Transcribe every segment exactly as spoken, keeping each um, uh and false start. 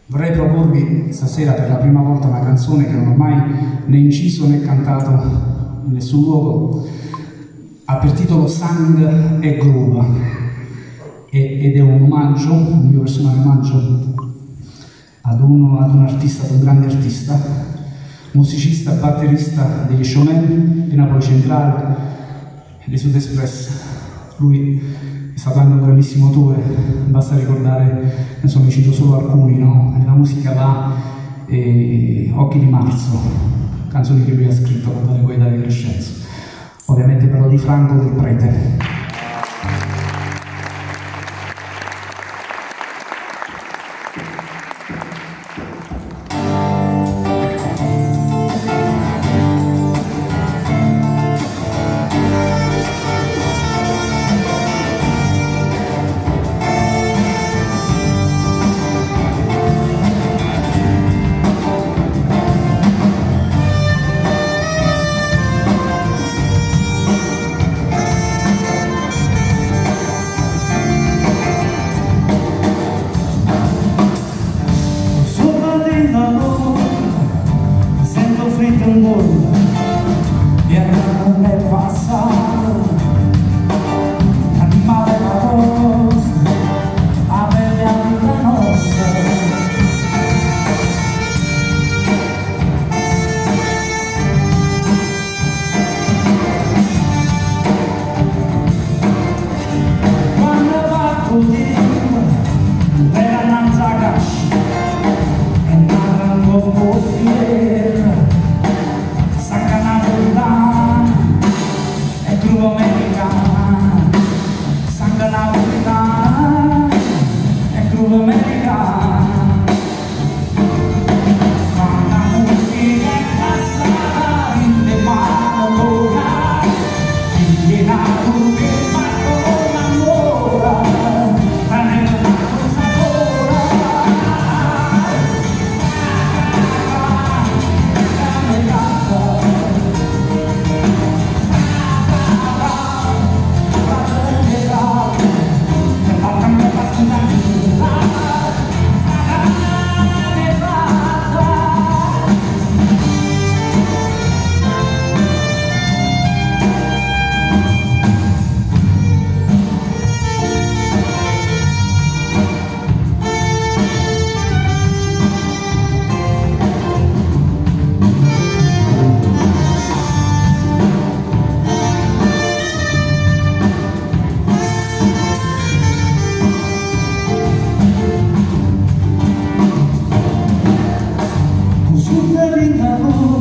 Vorrei proporvi stasera per la prima volta una canzone che non ho mai né inciso né cantato in nessun luogo. Ha per titolo Sang e Groove ed è un omaggio, un mio personale omaggio ad, uno, ad un artista, ad un grande artista, musicista, batterista degli Showmen di Napoli Centrale, di Sud Express. Lui è stato anche un grandissimo autore, basta ricordare, insomma, ne cito solo alcuni, no? La musica va, eh, Occhi di Marzo, canzoni che lui ha scritto per dare qualità di Crescenzo. Ovviamente parlo di Franco del Prete. E non è passato, animale nostro, avere la vita nostra. Quando va così, per la Nazagash, e non lo può dire. Groove americana, sangue napolitana e groove americana. Ma la musica è passata in te mano, si viene a curve ma con l'amore, ma nella cosa ora.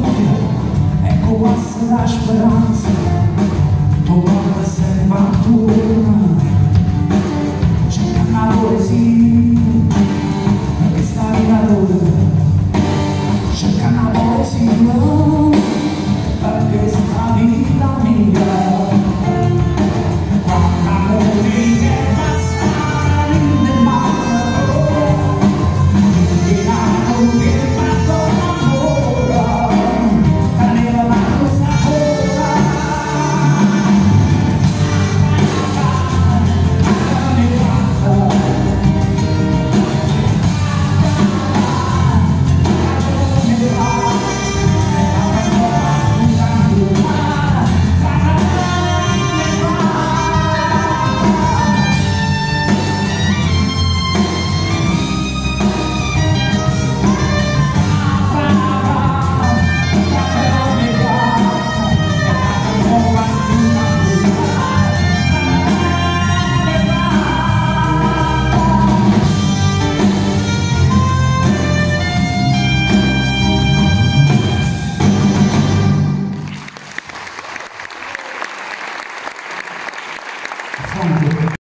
Ecco questa la speranza, tu guarda sempre tu.